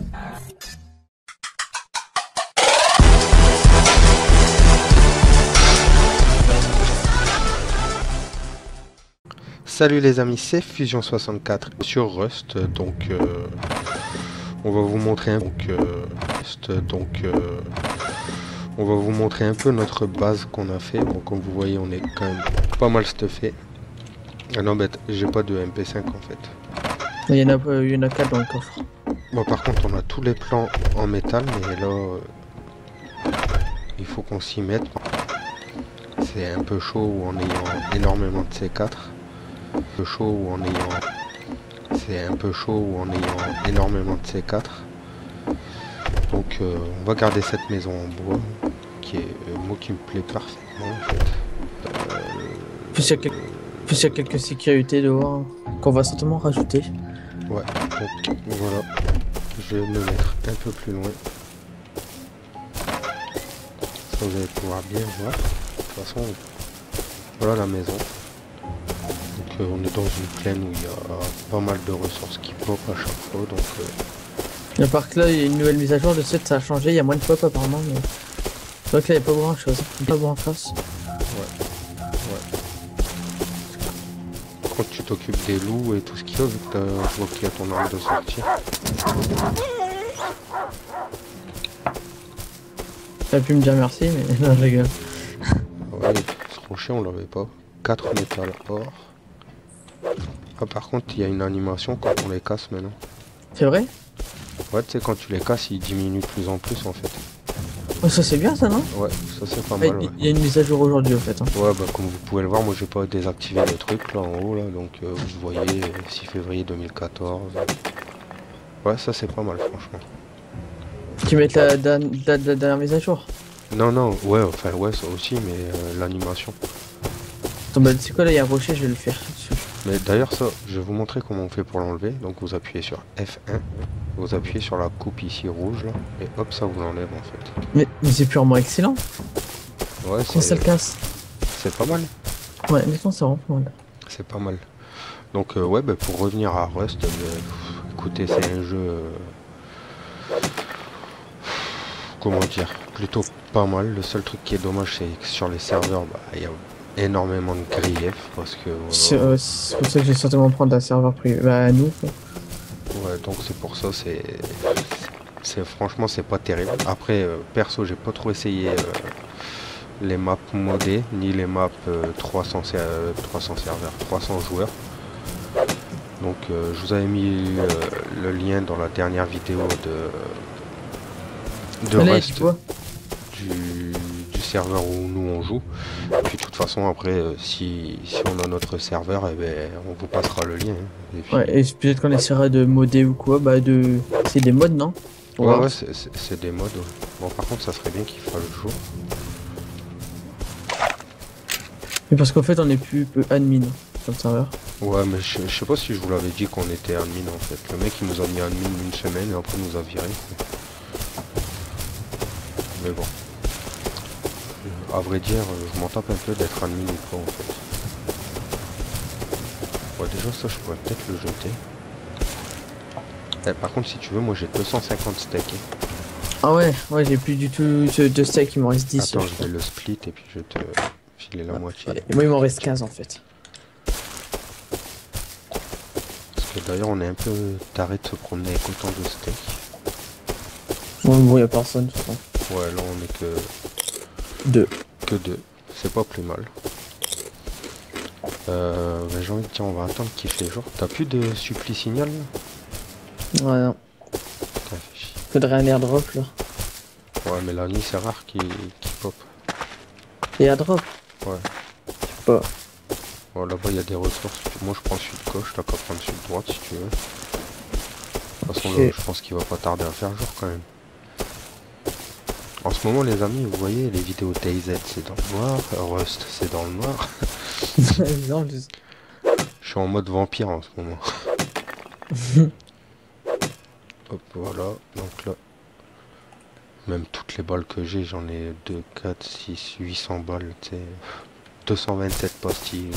Salut les amis, c'est Fusion64 sur Rust, donc on va vous montrer on va vous montrer un peu notre base qu'on a fait. Bon, comme vous voyez, on est quand même pas mal stuffé. Ah non, bête, j'ai pas de MP5 en fait. Il y en a 4 dans le coffre. Bon, par contre, on a tous les plans en métal, mais là, il faut qu'on s'y mette. C'est un peu chaud en ayant énormément de C4. C'est un peu chaud en ayant énormément de C4. Donc on va garder cette maison en bois, qui est moi qui me plaît parfaitement en fait. Plus il y a quelques sécurités dehors qu'on va certainement rajouter. Ouais, donc voilà. Je vais me mettre un peu plus loin. Ça vous allez pouvoir bien voir. De toute façon, voilà la maison. Donc on est dans une plaine où il y a pas mal de ressources qui pop à chaque fois. Donc À part que là, il y a une nouvelle mise à jour de site, ça a changé, il y a moins de pop apparemment, mais c'est vrai que là, il n'y a pas grand chose, pas grand chose. ouais. Quand tu t'occupes des loups et tout ce qu'il y a, vu que je vois qu'il y a ton arme de sortie. T'as pu me dire merci, mais non, je rigole. Ouais, ce rocher on l'avait pas. 4 métal or. Ah, par contre, il y a une animation quand on les casse maintenant. C'est vrai? Ouais, tu sais, quand tu les casses, ils diminuent de plus en plus en fait. Oh, ça c'est bien ça, non? Ouais, ça c'est pas Ouais, mal. Ouais. il y a une mise à jour aujourd'hui, au fait. Hein. Ouais, bah comme vous pouvez le voir, moi j'ai pas désactivé le truc là en haut là, donc vous voyez 6 février 2014. Ouais, ça c'est pas mal franchement. Tu mets la date de la dernière mise à jour? Non, non, ouais, enfin ouais, ça aussi, mais l'animation. Attends, bah, c'est quoi là, il y a un rocher, je vais le faire. Mais d'ailleurs ça, je vais vous montrer comment on fait pour l'enlever. Donc vous appuyez sur F1, vous appuyez sur la coupe ici rouge là, et hop, ça vous l'enlève en fait. Mais c'est purement excellent. Ouais, Quand ça le casse. c'est pas mal. Ouais, honnêtement, ça rend pas mal. C'est pas mal. Donc ouais, bah, pour revenir à Rust, écoutez, c'est un jeu... comment dire, plutôt pas mal. Le seul truc qui est dommage, c'est que sur les serveurs, bah, il y a énormément de griefs parce que... C'est pour ça que je vais certainement prendre un serveur privé. Bah, à nous. Quoi. Ouais, donc c'est pour ça, franchement, c'est pas terrible. Après, perso, j'ai pas trop essayé les maps modées, ni les maps 300 serveurs, 300 joueurs. Donc je vous avais mis le lien dans la dernière vidéo de Rust du serveur où nous on joue. Et puis de toute façon après si on a notre serveur, eh ben, on vous passera le lien. Hein. Et puis... Ouais, et peut-être qu'on essaiera de modder ou quoi, bah c'est des mods non? Ouais, c'est des mods. Ouais. Bon par contre ça serait bien qu'il fasse le jour. Mais parce qu'en fait on est plus admin sur le serveur. Ouais mais je sais pas si je vous l'avais dit qu'on était admin en fait. Le mec il nous a mis admin une semaine et après il nous a viré. Mais bon. À vrai dire, je m'en tape un peu d'être admin ou pas en fait. Ouais déjà ça je pourrais peut-être le jeter. Par contre si tu veux moi j'ai 250 steaks. Ah ouais, j'ai plus du tout de steak, il m'en reste 10. Attends je vais le split et puis je vais te filer la moitié. Et moi il m'en reste 15 en fait. Parce que d'ailleurs on est un peu taré de se promener avec autant de steaks. Bon y a personne de toute façon. Ouais là on est que... 2. Que 2. C'est pas plus mal. Mais j'ai envie de dire on va attendre qu'il fait jour. T'as plus de suppli signal là? Ouais non. Putain, fait chier. Faudrait un airdrop là. Ouais mais la nuit c'est rare qu'il pop. Et airdrop? Ouais. Je sais pas. Bon là-bas il y a des ressources. Moi je prends sud gauche, t'as qu'à prendre sud droite si tu veux. De toute façon là je pense qu'il va pas tarder à faire jour quand même. En ce moment les amis vous voyez les vidéos DayZ c'est dans le noir, Rust c'est dans le noir. Je suis en mode vampire en ce moment. Hop voilà, donc là. Même toutes les balles que j'ai, j'en ai 2, 4, 6, 800 balles, tu sais. 227 pastilles.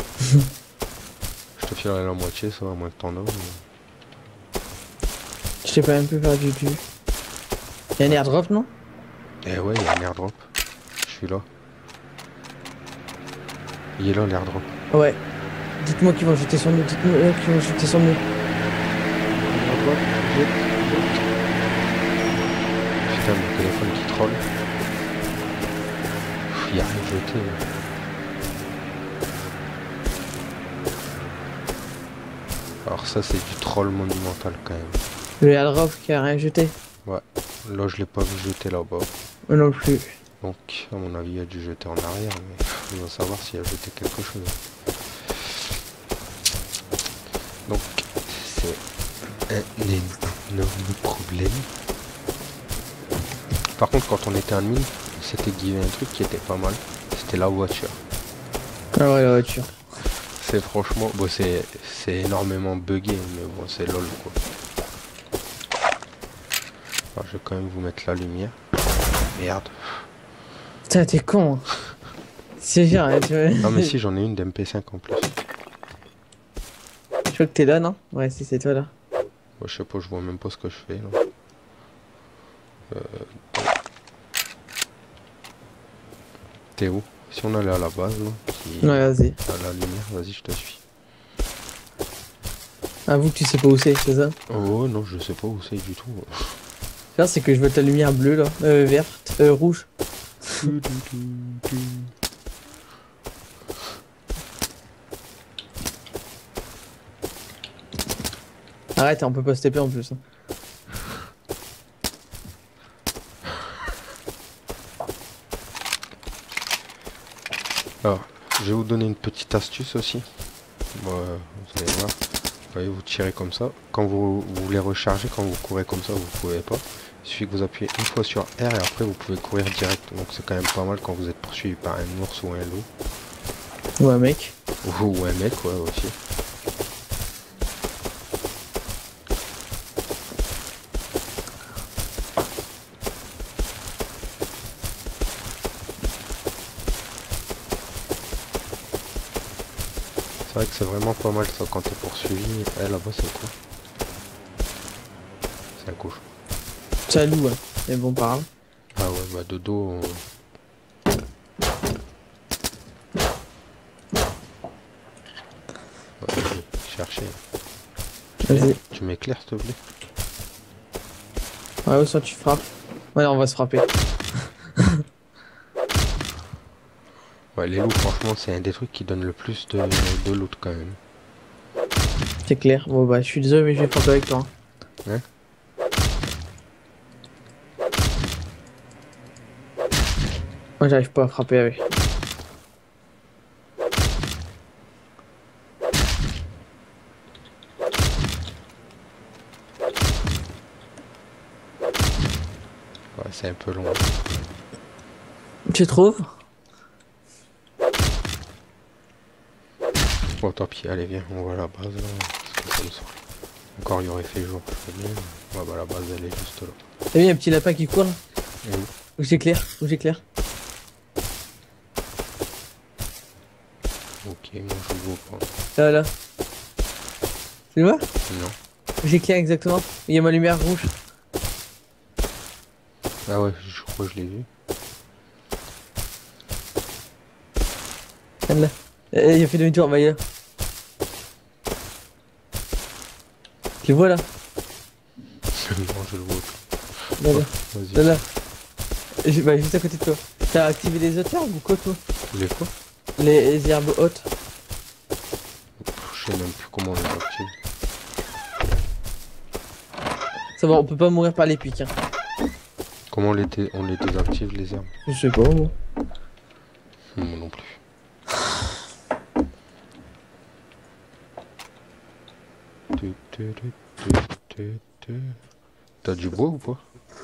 Je te filerai la moitié, ça va, à moins que t'en as. Mais... Je t'ai pas même plus perdu du. Y'a un airdrop, non? Eh ouais, il y a un airdrop. Je suis là. Il est là l'airdrop. Ouais. Dites-moi qu'ils vont jeter sur nous, dites-moi qu'ils vont jeter sur nous. Airdrop, jette. Putain, mon téléphone qui troll. Il y a rien jeté. Alors ça c'est du troll monumental quand même. Le airdrop qui a rien jeté. Ouais, là je l'ai pas vu jeter là-bas. Moi non plus. Donc à mon avis il a dû jeter en arrière, mais on va savoir s'il a jeté quelque chose. Donc c'est un énorme problème. Par contre quand on était en mine, c'était qu'il y avait un truc qui était pas mal, c'était la voiture. Ah ouais, la voiture. C'est franchement, bon c'est énormément buggé, mais bon c'est lol quoi. Alors, je vais quand même vous mettre la lumière. Merde. Putain, t'es con. Hein. C'est sûr, hein, tu vois. Ah mais si j'en ai une d'MP5 en plus. Je crois que t'es là, non? Ouais, si c'est toi là. Bon, je sais pas, je vois même pas ce que je fais là. T'es où? Si on allait à la base là, qui... Ouais, vas-y. à la lumière, vas-y je te suis. Avoue que tu sais pas où c'est ça? Oh non, je sais pas où c'est du tout. Là, c'est que je veux ta lumière bleue là. Verte. Rouge. Arrête, on peut pas se TP en plus. Hein. Alors, je vais vous donner une petite astuce aussi. Bon, vous allez voir. Vous voyez, vous tirez comme ça. Quand vous voulez recharger, quand vous courez comme ça, vous pouvez pas. Il suffit que vous appuyez une fois sur R et après vous pouvez courir direct. Donc c'est quand même pas mal quand vous êtes poursuivi par un ours ou un loup. Ou un mec. Ou un mec, ouais, aussi. C'est vrai que c'est vraiment pas mal ça quand t'es poursuivi. Eh, là-bas c'est quoi? C'est un couche. C'est un loup, hein. Mais bon, parle. Ah ouais, bah de dos. Ouais, chercher. Vas-y. Tu m'éclaires s'il te plaît? Ouais, ou soit tu frappes. Ouais, on va se frapper. Ouais, les loups, franchement, c'est un des trucs qui donne le plus de loot quand même. C'est clair. Bon, bah, je suis désolé, mais je vais frapper avec toi. Hein? Moi, j'arrive pas à frapper avec. Ouais, c'est un peu long. Tu trouves? Bon, tant pis, allez, viens, on va à la base là. Parce que comme ça. Encore, il aurait fait jour, je sais bien. Ouais, bah la base, elle est juste là. T'as vu, un petit lapin qui court là? Et où? Où j'éclaire? Où j'éclaire? Ok, moi je le vois pas. Là, là. Tu le vois? Non. Où j'éclaire exactement. Il y a ma lumière rouge. Ah ouais, je crois que je l'ai vu. Regarde là. Il a fait demi-tour, bah il est là. Tu le vois là? Non, je le vois pas. Là, là. Vas-y. Là, là. Bah, juste à côté de toi. T'as activé les autres herbes ou quoi, toi? Les quoi? Les herbes hautes. Je sais même plus comment on les active. Ça va, on peut pas mourir par les pics. Hein. Comment on les désactive les herbes? Je sais pas, moi. Moi non plus. T'as du bois ou pas?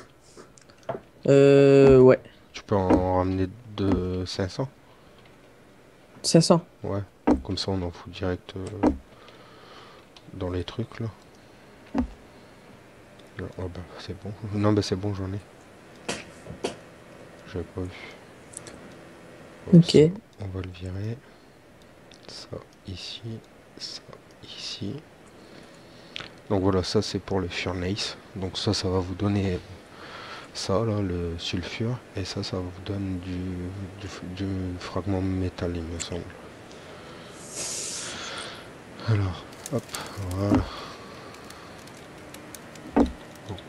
Ouais. Tu peux en ramener de 500? 500. Ouais, comme ça on en fout direct dans les trucs là. Oh bah c'est bon. Non bah c'est bon, j'en ai. J'avais pas vu. Hop, Ok. ça, on va le virer. Ça ici. Ça ici. Donc voilà, ça c'est pour le furnace. Donc ça va vous donner ça là, le sulfure. Et ça vous donne du fragment métal, il me semble. Alors, hop, voilà. Donc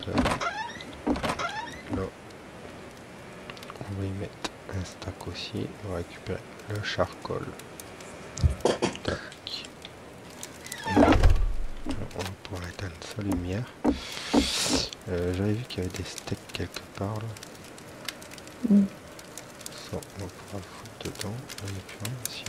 là, on va y mettre un stack aussi. On va récupérer le charcoal. Tac. Et là, on va pouvoir éteindre sa lumière. J'avais vu qu'il y avait des steaks quelque part là. Ça, on va pouvoir foutre dedans. Là, il n'y a plus rien ici.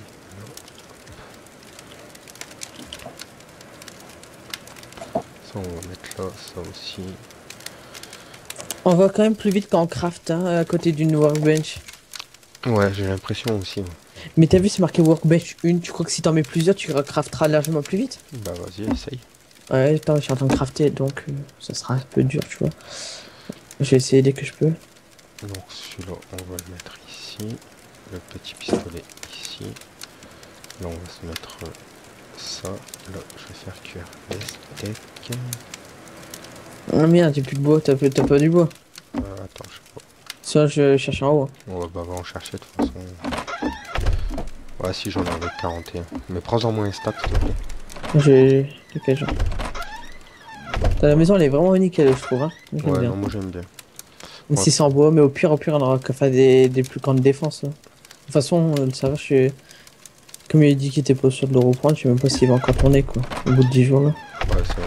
Ça, on va mettre là, ça aussi. On va quand même plus vite qu'en craft, hein, à côté d'une workbench. Ouais, j'ai l'impression aussi. Ouais. Mais t'as vu, c'est marqué workbench 1, tu crois que si t'en mets plusieurs, tu crafteras largement plus vite? Bah vas-y, essaye. Ouais, attends, je suis en train de crafter, donc ça sera un peu dur, tu vois. Je vais essayer dès que je peux. Donc celui-là, on va le mettre ici. Le petit pistolet ici. Là, on va se mettre ça. Là, je vais faire cuire les steaks. Ah merde, j'ai plus de bois, t'as pas du bois. Attends, je sais pas. Ça, je cherche en haut. On va en chercher de toute façon. Ouais, si j'en avais 41. Mais prends-en moins un stack, s'il te plaît. J'ai quel genre. La maison, elle est vraiment nickel, je trouve. Hein. Ouais, bien. non, moi j'aime bien. Mais si c'est en bois, mais au pire, on aura qu'à faire des plus grandes défenses. Hein. De toute façon, ça va, je suis. Comme il a dit qu'il était pas sûr de le reprendre, je sais même pas s'il va encore tourner, quoi. Au bout de 10 jours, là. Ouais, ça va.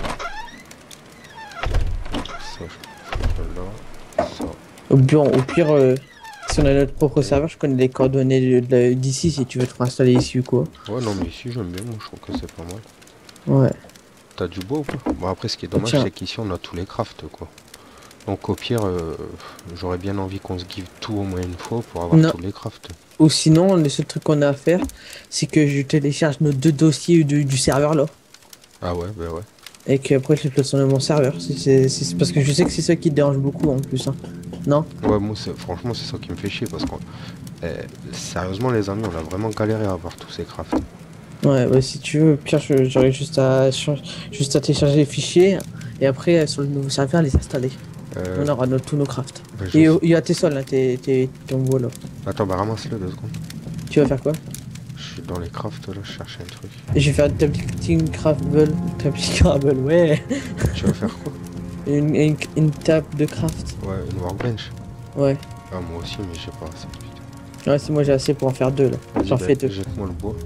Ça, je peux là. Ça. Au pire, si on a notre propre serveur, je connais les coordonnées d'ici si tu veux te installer ici ou quoi. Ouais, non, mais ici j'aime bien, moi je trouve que c'est pas mal. Ouais. T'as du bois ou pas? Bon, après, ce qui est dommage, c'est qu'ici on a tous les crafts, quoi. Donc, au pire, j'aurais bien envie qu'on se give tout au moins une fois pour avoir tous les crafts. Ou sinon, le seul truc qu'on a à faire, c'est que je télécharge nos 2 dossiers du serveur là. Ah ouais, bah ouais. Et qu'après je les place sur mon serveur. C'est parce que je sais que c'est ça qui te dérange beaucoup en plus. Hein. Non? Ouais, moi, franchement, c'est ça qui me fait chier parce que, sérieusement, les amis, on a vraiment galéré à avoir tous ces crafts. Ouais, bah si tu veux, pire, j'aurais juste à télécharger les fichiers et après sur le nouveau serveur les installer. On aura tous nos crafts. Bah, et il y a tes sols, hein, ton bois là. Attends, bah ramasse-le 2 secondes. Tu vas faire quoi? Je suis dans les crafts là, je cherche un truc. Et je vais faire tabletting craftable. Ouais. Tu vas faire quoi? Une table de craft. Ouais, une workbench. Ouais. Ah, moi aussi, mais j'ai pas assez. Ouais, si moi j'ai assez pour en faire 2 là. J'en fais 2. Jette-moi le bois.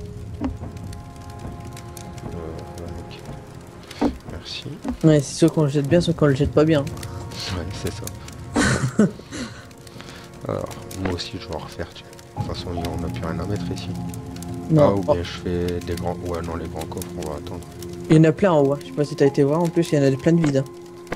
Merci. Ouais, c'est soit qu'on le jette bien, soit qu'on le jette pas bien. Ouais, c'est ça. Alors, moi aussi je vais en refaire, tu vois. De toute façon, on n'a plus rien à mettre ici. Non. Ah, ou bien je fais des grands... Ouais, non, les grands coffres, on va attendre. Il y en a plein en haut, hein. Je sais pas si t'as été voir, en plus il y en a plein de vides. Hein.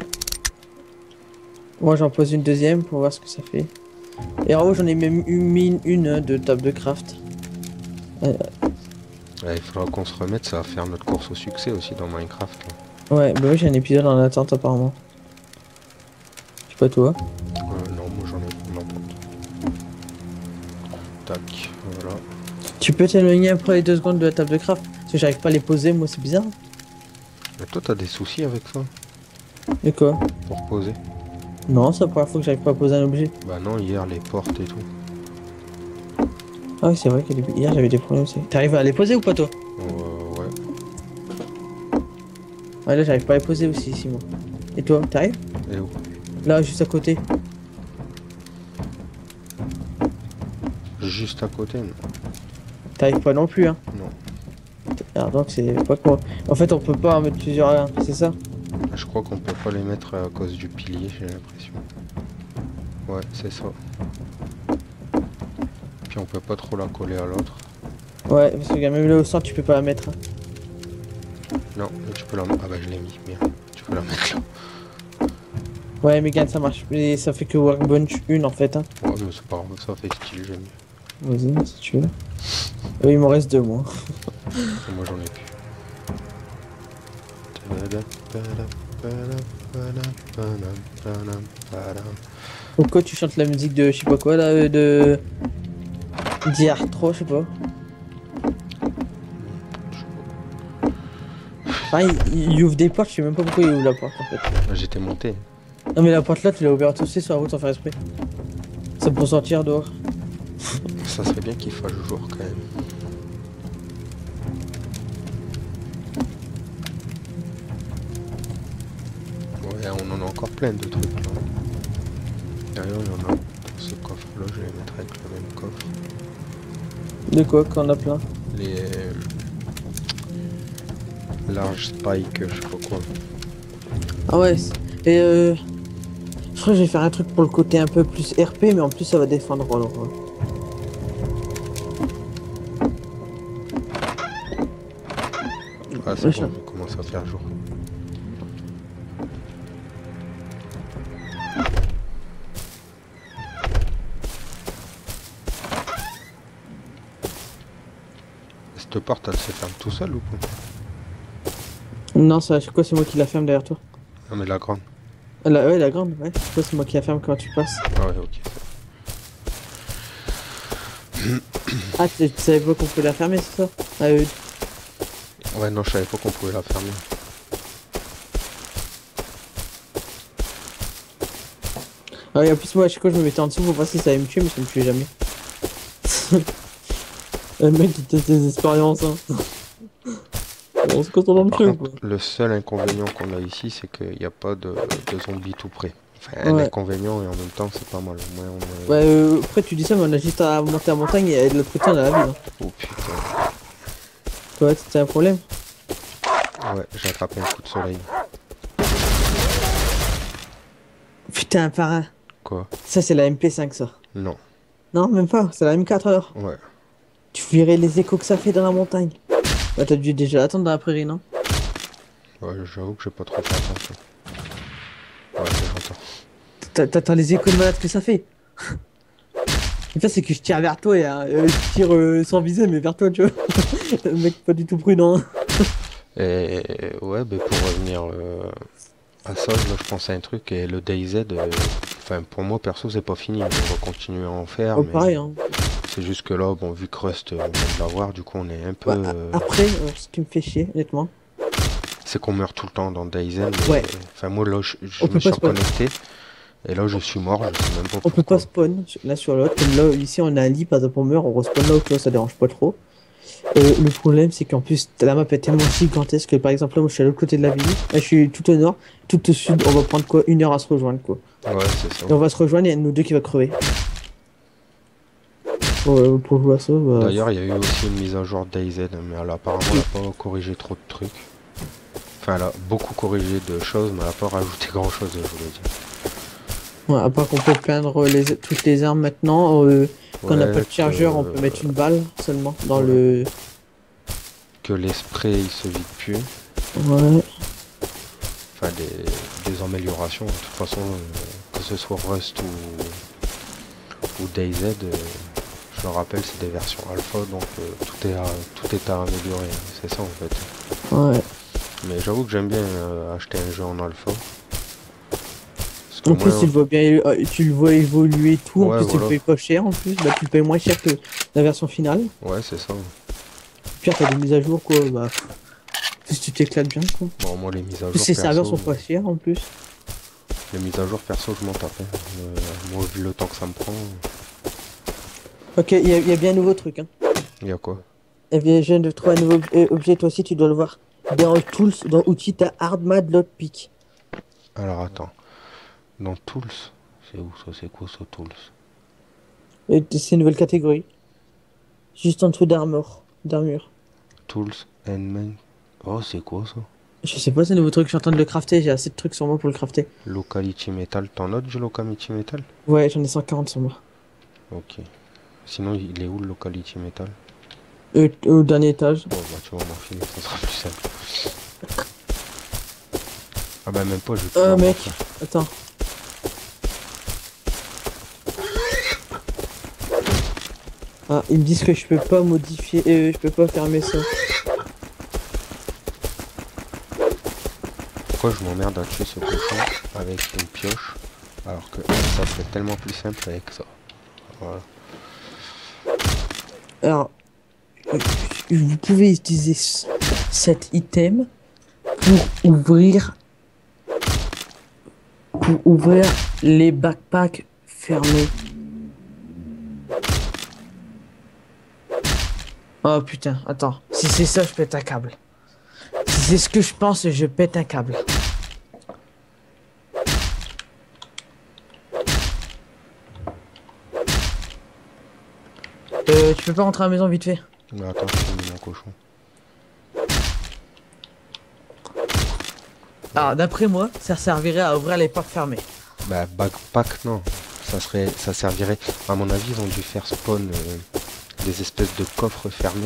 Moi j'en pose une deuxième pour voir ce que ça fait. Et en haut j'en ai même mis une de table de craft. Ouais, il faudra qu'on se remette, ça va faire notre course au succès aussi dans Minecraft. Là. Ouais, bah oui j'ai un épisode en attente apparemment. Je sais pas toi. Non, moi j'en ai en attente. Tac, voilà. Tu peux t'éloigner après les 2 secondes de la table de craft? Parce que j'arrive pas à les poser, moi c'est bizarre. Mais toi t'as des soucis avec ça? Et quoi? Pour poser? Non, c'est la première fois que j'arrive pas à poser un objet. Bah non, hier les portes et tout. Ah oui c'est vrai hier j'avais des problèmes aussi. T'arrives à les poser ou pas toi? Ouais. Ouais là j'arrive pas à les poser aussi ici moi. Et toi, t'arrives? Et où? Là juste à côté. Juste à côté, non? T'arrives pas non plus hein? Non. Alors donc c'est pas quoi. En fait on peut pas en mettre plusieurs là, c'est ça? Je crois qu'on peut pas les mettre à cause du pilier, j'ai l'impression. Ouais, c'est ça. Puis on peut pas trop la coller à l'autre. Ouais, parce que même là au centre tu peux pas la mettre. Hein. Non, mais tu peux la mettre. Ah bah je l'ai mis, bien. Tu peux la mettre là. Ouais mais regarde ça marche. Et ça fait que workbench 1 en fait. Hein. Ouais mais c'est pas grave, ça fait style, j'aime bien. Vas-y si tu veux. Il m'en reste 2 moi. Moi j'en ai plus. Pourquoi tu chantes la musique de je sais pas quoi là de DR3 je sais pas. Ah, il ouvre des portes, je sais même pas pourquoi il ouvre la porte en fait. J'étais monté. Non mais la porte là, tu l'as ouverte aussi sur la route sans faire exprès. C'est pour sortir dehors. Ça serait bien qu'il fasse jour quand même. Ouais, on en a encore plein de trucs là. D'ailleurs, il y en a dans ce coffre là, je vais les mettre avec le même coffre. De quoi qu'on a plein? Les large spike, je sais pas quoi. Ah ouais, et je crois que je vais faire un truc pour le côté un peu plus RP, mais en plus ça va défendre alors. Ah c'est bon, on commence à faire jour. Cette porte elle se ferme tout seul ou quoi? Non, ça, je crois que c'est moi qui la ferme derrière toi. Ah mais la grande. Ouais, la grande, ouais. Je crois que c'est moi qui la ferme quand tu passes. Ah ouais, ok. Ah, tu savais pas qu'on pouvait la fermer, c'est ça? Ah, ouais, non, je savais pas qu'on pouvait la fermer. Ah, et en plus, moi, à chaque fois, je me mettais en dessous pour voir si ça allait me tuer, mais ça me tuait jamais. Le mec, il teste des expériences, hein. On se content dans le truc, quoi. Le seul inconvénient qu'on a ici, c'est qu'il n'y a pas de zombies tout près. Enfin, un inconvénient et en même temps, c'est pas mal. Au moins, on est... Ouais, après, tu dis ça, mais on a juste à monter la montagne et de l'autre côté, on a la ville. Hein. Oh putain. Ouais, c'était un problème. Ouais, j'ai attrapé un coup de soleil. Putain, parrain. Quoi? Ça, c'est la MP5, ça. Non. Non, même pas, c'est la M4 alors. Ouais. Tu verrais les échos que ça fait dans la montagne. Bah, t'as dû déjà attendre dans la prairie, non? Ouais, j'avoue que j'ai pas trop fait attention. Ouais, j'entends. T'attends les échos de malade que ça fait. Le pire, c'est que je tire vers toi et je tire sans viser, mais vers toi, tu vois. Le mec, pas du tout prudent. Et ouais, bah, pour revenir à ça, là, je pensais à un truc, et le DayZ, enfin, pour moi, perso, c'est pas fini. On va continuer à en faire. Oh, mais pareil, hein. c'est juste que là, bon, vu que Rust, on vient de l'avoir, du coup, on est un peu... Ouais, après, ce qui me fait chier, honnêtement. C'est qu'on meurt tout le temps dans DayZ. Ouais. Enfin, moi, là, je me suis reconnecté. Et là, je suis mort, je sais même pas pourquoi. On peut pas spawn l'un sur l'autre. Comme là, ici, on a un lit, par exemple, on meurt, on respawn là, tu vois, ça dérange pas trop. Le problème, c'est qu'en plus, la map est tellement gigantesque que, par exemple, là, moi, je suis à l'autre côté de la ville. Là, je suis tout au nord, tout au sud. On va prendre quoi? 1 heure à se rejoindre, quoi. Ouais, c'est ça. Et on va se rejoindre et il y a nous deux qui va crever. Pour jouer à ça, bah... D'ailleurs, il y a eu aussi une mise à jour DayZ, mais elle, apparemment, elle a pas corrigé trop de trucs. Enfin, elle a beaucoup corrigé de choses, mais elle a pas rajouté grand chose, je voulais dire. Ouais, à part qu'on peut peindre toutes les armes maintenant, quand on n'a pas de chargeur, on peut mettre une balle seulement dans le... Que les sprays, ils se vident plus. Ouais. Enfin, des améliorations, de toute façon, que ce soit Rust ou DayZ, je le rappelle, c'est des versions alpha, donc tout est à améliorer, hein, c'est ça en fait. Ouais. Mais j'avoue que j'aime bien acheter un jeu en alpha. En plus, tu le vois évoluer tout, ouais, en plus tu le payes pas cher, en plus, bah, tu le payes moins cher que la version finale. Ouais, c'est ça. Puis t'as des mises à jour, quoi, bah... Si tu t'éclates bien, quoi. Bon, moi, les mises à jour ces serveurs sont pas chers, en plus. Les mises à jour perso, je m'en tape. Moi, vu le temps que ça me prend... Ok, il y a bien un nouveau truc, hein. Il y a quoi? Eh bien, je viens de trouver un nouveau objet, toi aussi, tu dois le voir. Dans Tools, dans Outils, t'as Hard Mad Lockpick. Alors, attends. Dans Tools, c'est où ça? C'est quoi ça, Tools? C'est une nouvelle catégorie. Juste en dessous d'armure. Tools, Endman. Oh, c'est quoi ça? Je sais pas, c'est un nouveau truc, je suis en train de le crafter, j'ai assez de trucs sur moi pour le crafter. Locality Metal, t'en notes du Locality Metal? Ouais, j'en ai 140 sur moi. Ok. Sinon, il est où le Locality Metal? Au dernier étage. Bon, bah, tu vas m'en filer, ça sera plus simple. Ah bah, même pas, je vais mec, attends. Ah, ils me disent que je peux pas modifier, je peux pas fermer ça. Pourquoi je m'emmerde à tuer ce cochon avec une pioche alors que ça serait tellement plus simple avec ça. Voilà. Alors, vous pouvez utiliser cet item pour ouvrir les backpacks fermés. Oh putain, attends. Si c'est ça, je pète un câble. Si c'est ce que je pense, je pète un câble. Tu peux pas rentrer à la maison vite fait? Mais attends, je finis mon cochon. Ah, d'après moi, ça servirait à ouvrir les portes fermées. Bah, backpack, non. Ça servirait. À mon avis, ils ont dû faire spawn des espèces de coffres fermés.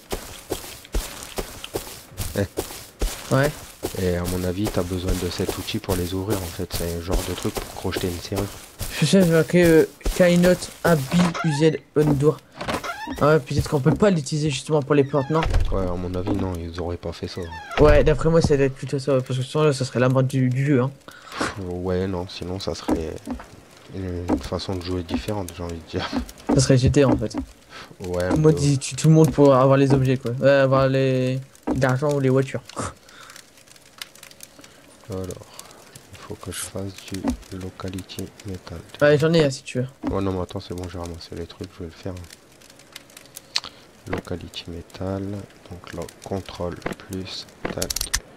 Ouais. Et à mon avis, t'as besoin de cet outil pour les ouvrir en fait. C'est un genre de truc pour crocheter une serrure. Je sais, j'ai marqué Kainot ABUZ Ondour. Ah ouais, peut-être qu'on peut pas l'utiliser justement pour les portes, non? Ouais, à mon avis, non, ils auraient pas fait ça. Ouais, d'après moi, ça doit être plutôt ça, parce que sinon, là, ça serait la mode du jeu, hein. Ouais, non, sinon ça serait une façon de jouer différente, j'ai envie de dire. Ça serait GT en fait. Ouais. Moi, tout le monde pour avoir les objets, quoi. Avoir l'argent ou les voitures. Alors, il faut que je fasse du locality metal. Ouais, j'en ai, si tu veux. Oh non, mais attends, c'est bon, j'ai ramassé les trucs, je vais le faire. Locality metal, donc là, contrôle plus, tac.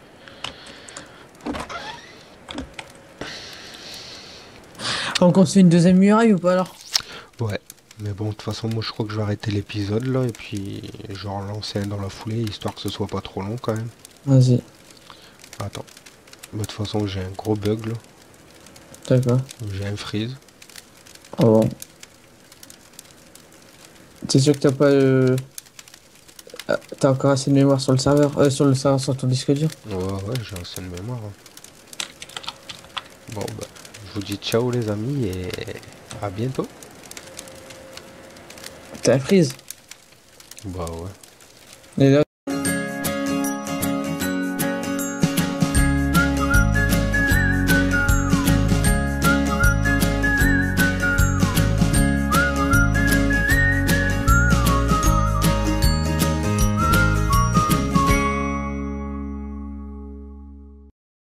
On continue une deuxième muraille ou pas alors? Ouais, mais bon, de toute façon, moi je crois que je vais arrêter l'épisode là, et puis je vais en lancer un dans la foulée, histoire que ce soit pas trop long quand même. Vas-y. Attends. De toute façon, j'ai un gros bug là. D'accord. J'ai un freeze. Ah bon. T'es sûr que t'as pas t'as encore assez de mémoire sur le serveur, sur ton disque dur? Ouais, j'ai assez de mémoire. Hein. Bon, bah, je vous dis ciao les amis et à bientôt. T'as un freeze? Bah ouais. Et là